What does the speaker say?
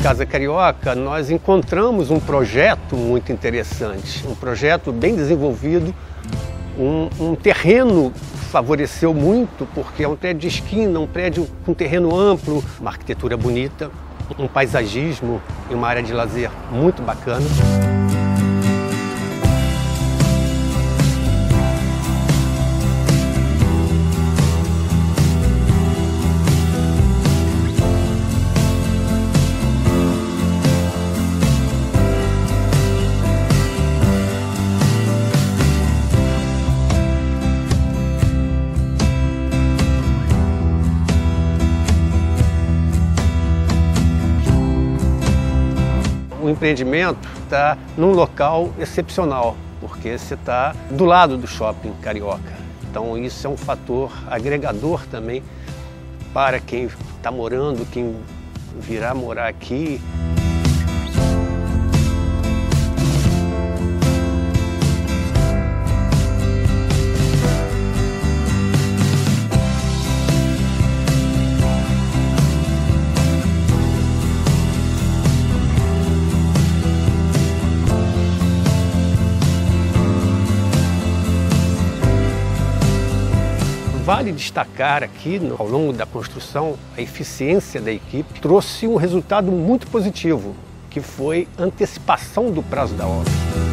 Casa Carioca, nós encontramos um projeto muito interessante, um projeto bem desenvolvido, um terreno favoreceu muito, porque é um prédio de esquina, um prédio com terreno amplo, uma arquitetura bonita, um paisagismo e uma área de lazer muito bacana. O empreendimento está num local excepcional, porque você está do lado do shopping Carioca. Então isso é um fator agregador também para quem está morando, quem virá morar aqui. Vale destacar aqui, ao longo da construção, a eficiência da equipe trouxe um resultado muito positivo, que foi a antecipação do prazo da obra.